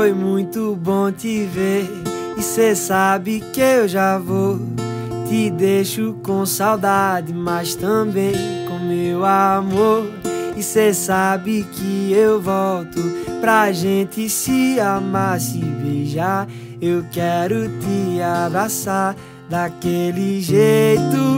foi muito bom te ver, e cê sabe que eu já vou. Te deixo com saudade, mas também com meu amor. E cê sabe que eu volto pra gente se amar, se beijar. Eu quero te abraçar daquele jeito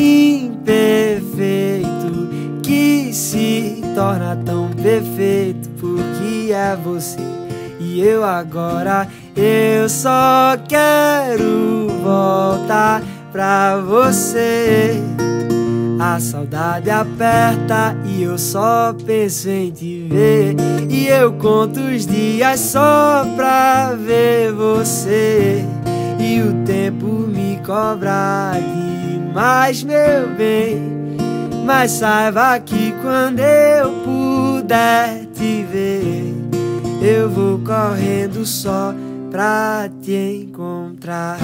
imperfeito que se torna tão perfeito, porque é você e eu agora. Eu só quero voltar pra você. A saudade aperta e eu só penso em te ver, e eu conto os dias só pra ver você. E o tempo me cobra demais, meu bem, mas saiba que quando eu puder te ver, eu vou correndo só pra te encontrar.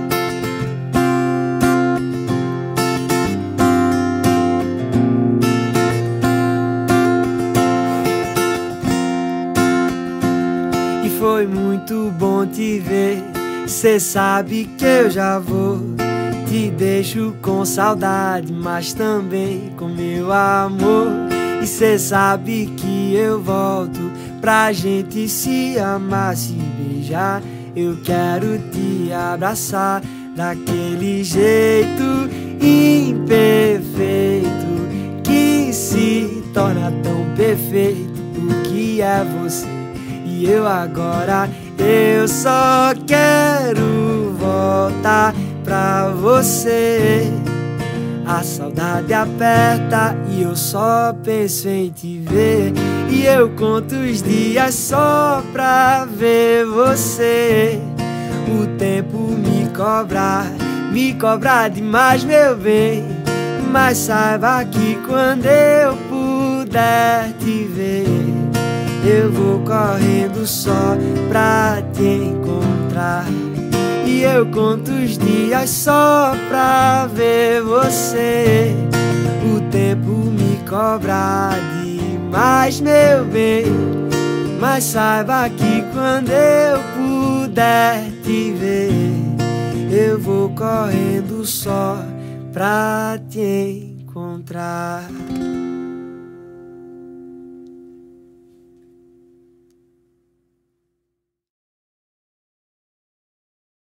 E foi muito bom te ver, cê sabe que eu já vou. Te deixo com saudade, mas também com meu amor. E cê sabe que eu volto pra gente se amar, se beijar. Eu quero te abraçar daquele jeito imperfeito que se torna tão perfeito, porque é você e eu agora. Eu só quero voltar pra você. A saudade aperta e eu só penso em te ver, e eu conto os dias só pra ver você. O tempo me cobra demais, meu bem, mas saiba que quando eu puder te ver, eu vou correndo só pra te encontrar. E eu conto os dias só pra ver você. O tempo me cobra demais, meu bem, mas saiba que quando eu puder te ver, eu vou correndo só pra te encontrar.